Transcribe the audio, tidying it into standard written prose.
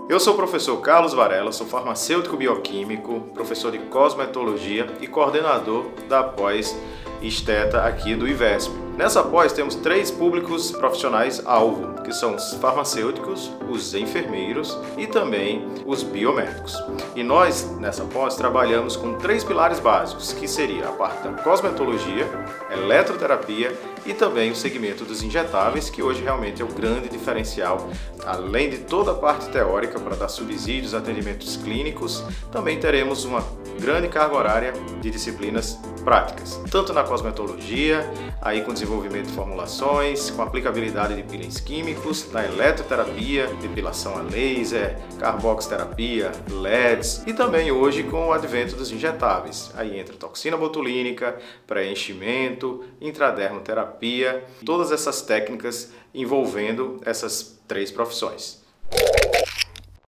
Eu sou o professor Carlos Varela, sou farmacêutico bioquímico, professor de cosmetologia e coordenador da pós Esteta aqui do IVESP. Nessa pós temos 3 públicos profissionais-alvo, que são os farmacêuticos, os enfermeiros e também os biomédicos. E nós, nessa pós, trabalhamos com 3 pilares básicos, que seria a parte da cosmetologia, eletroterapia e também o segmento dos injetáveis, que hoje realmente é o grande diferencial. Além de toda a parte teórica para dar subsídios, atendimentos clínicos, também teremos uma grande carga horária de disciplinas práticas, tanto na cosmetologia, aí com desenvolvimento de formulações, com aplicabilidade de peelings químicos, na eletroterapia, depilação a laser, carboxterapia, LEDs e também hoje com o advento dos injetáveis. Aí entra toxina botulínica, preenchimento, intradermoterapia, todas essas técnicas envolvendo essas 3 profissões.